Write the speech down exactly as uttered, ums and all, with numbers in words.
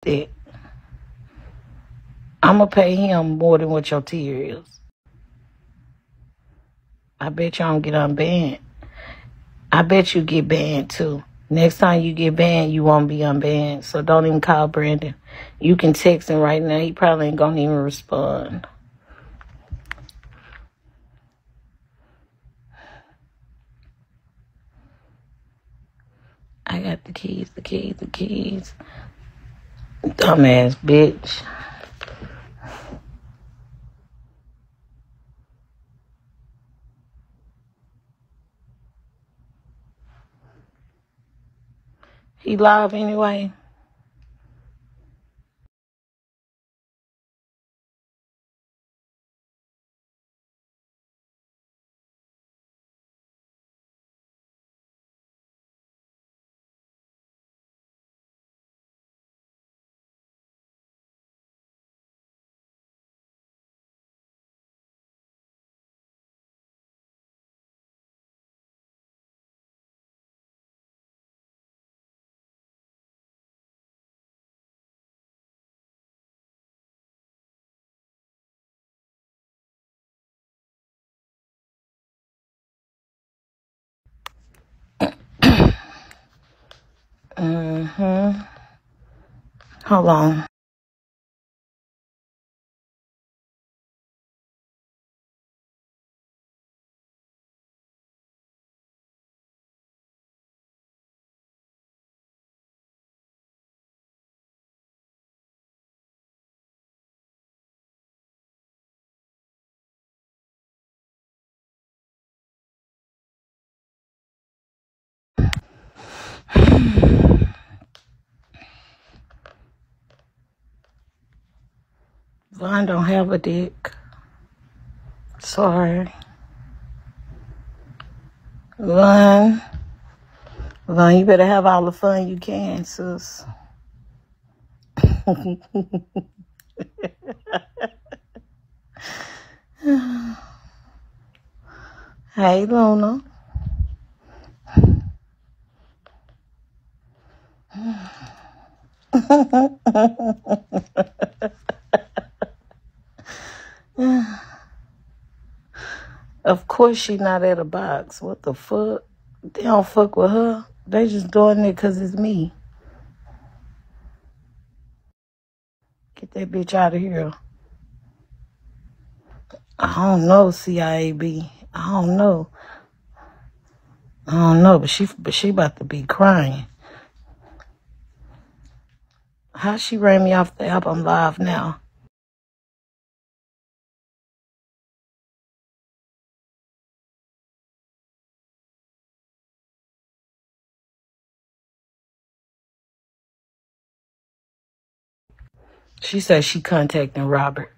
that. I'm going to pay him more than what your tier is. I bet you don't get unbanned. I bet you get banned too. Next time you get banned, you won't be unbanned. So don't even call Brandon. You can text him right now. He probably ain't going to even respond. I got the keys, the keys, the keys. Dumbass bitch. He live anyway. Mm-hmm. Hold on. Von don't have a dick. Sorry. Von. Von, you better have all the fun you can, sis. Hey, Luna. Of course she not at a box. What the fuck? They don't fuck with her. They just doing it because it's me. Get that bitch out of here. I don't know, C I A B. I don't know. I don't know, but she but she about to be crying. How she ran me off the app? I'm live now. She said she contacting Robert.